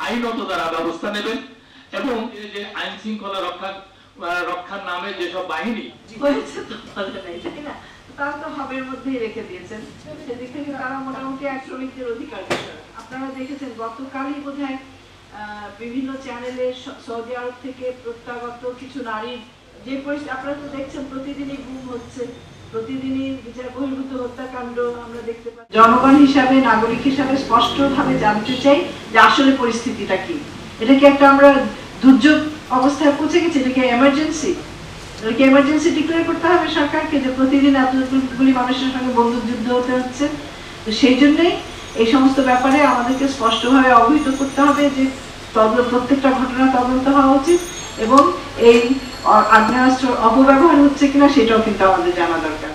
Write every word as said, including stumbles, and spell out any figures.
আইনত তারা ব্যবস্থা নেবেন এবং এই যে আইন শৃঙ্খলা রক্ষা রক্ষার নামে যেসব বাহিনী হয়েছে তো বলে নাই তাই না, তারা তো হবের মধ্যেই রেখে দিয়েছেন। সেদিক থেকে তারা মোটামুটি এক শ্রমিকদের অধিকার বিষয়। আপনারা দেখেছেন গতকালই বোধহয় বিভিন্ন চ্যানেলে সৌদি আরব থেকে প্রত্যাগত কিছু নারীর যে পরিস্থিতি আপনারা তো দেখছেন, প্রতিদিনই গুম হচ্ছে, প্রতিদিনই বিচার বহির্ভূত হত্যাকাণ্ড আমরা দেখতে পাই। জনগণ হিসাবে, নাগরিক হিসাবে স্পষ্টভাবে জানতে চাই যে আসলে পরিস্থিতিটা কি। এটা কি একটা আমরা দুর্যোগ অবস্থায় পৌঁছে গেছি, এটা কি এমার্জেন্সি? এটাকে এমার্জেন্সি ডিক্লেয়ার করতে হবে সরকারকে যে প্রতিদিন এতগুলি মানুষের সঙ্গে বন্দুক যুদ্ধ হতে হচ্ছে। তো সেই জন্যই এই সমস্ত ব্যাপারে আমাদেরকে স্পষ্টভাবে অবহিত করতে হবে যে প্রত্যেকটা ঘটনা তদন্ত হওয়া উচিত এবং এই আগ্নেয়াস্ত্র অপব্যবহার হচ্ছে কিনা সেটাও কিন্তু আমাদের জানা দরকার।